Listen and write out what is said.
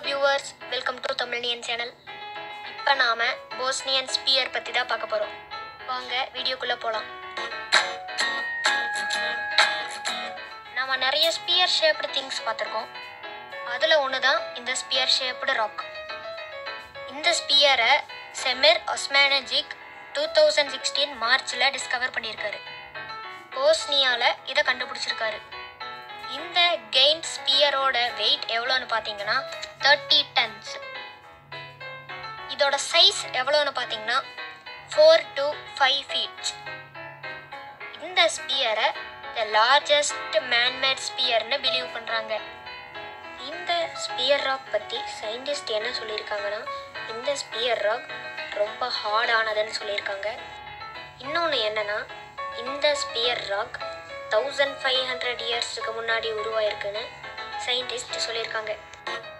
Viewers, welcome to தமிழ்னியன் channel. இப்போ நாம் போஸ்னியன் ஸ்பியர் பற்றி தான் பார்க்க போகிறோம். வாங்க வீடியோக்குள்ளே போகலாம். நாம் நிறைய ஸ்பியர் ஷேப்டு திங்ஸ் பார்த்துருக்கோம். அதில் ஒன்று தான் இந்த ஸ்பியர் ஷேப்டு ராக். இந்த ஸ்பியரை செமிர் ஒஸ்மானஜிக் 2016 மார்ச்சில் டிஸ்கவர் பண்ணியிருக்காரு. போஸ்னியாவில் இதை கண்டுபிடிச்சிருக்காரு. இந்த கெயின் ஸ்பியரோட வெயிட் எவ்வளோன்னு பார்த்தீங்கன்னா 30 tons. இதோட சைஸ் எவ்வளோன்னு பார்த்தீங்கன்னா 4 to 5 feet. இந்த ஸ்பியரை த லார்ஜஸ்ட் மேன்மேட் ஸ்பியர்னு பிலீவ் பண்ணுறாங்க. இந்த ஸ்பியர் ராக் பற்றி சயின்டிஸ்ட் என்ன சொல்லியிருக்காங்கன்னா, இந்த ஸ்பியர் ராக் ரொம்ப ஹார்டானதுன்னு சொல்லியிருக்காங்க. இன்னொன்று என்னன்னா, இந்த ஸ்பியர் ராக் 1500 இயர்ஸுக்கு முன்னாடி உருவாயிருக்குன்னு சயின்டிஸ்ட் சொல்லியிருக்காங்க.